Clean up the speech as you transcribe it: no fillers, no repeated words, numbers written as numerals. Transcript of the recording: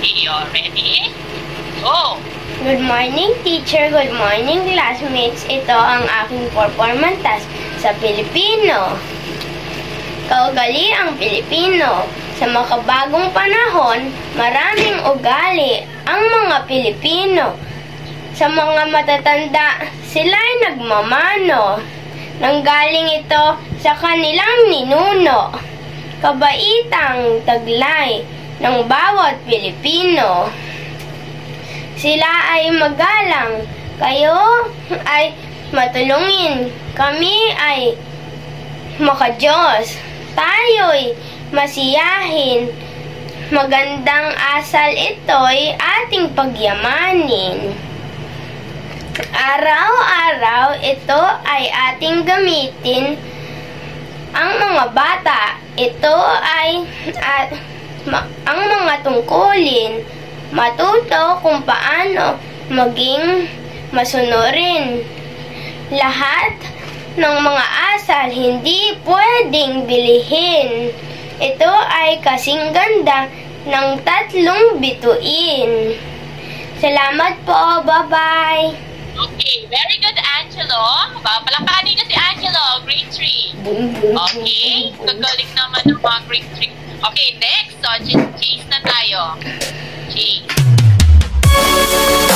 Okay, ready? Go! Good morning, teacher. Good morning, classmates. Ito ang aking performance task sa Pilipino. Kaugali ang Pilipino. Sa makabagong panahon, maraming ugali ang mga Pilipino. Sa mga matatanda, sila'y nagmamano. Nanggaling ito sa kanilang ninuno. Kabaitang taglay ng bawat Pilipino. Sila ay magalang, kayo ay matulungin, kami ay makadiyos. Tayo'y masiyahin, magandang asal ito'y ating pagyamanin. Araw-araw ito ay ating gamitin. Ang mga bata, ito ay ang mga tungkulin. Matuto kung paano maging masunurin. Lahat ng mga asal hindi pwedeng bilihin. Ito ay kasing ganda ng 3 bituin. Salamat po. Bye-bye. Okay, very good, Angelo. Palakpakan niyo si Angelo, grade 3. Okay, gagaling naman ng mga grade 3. Okay, next. So, chase na tayo. Chase.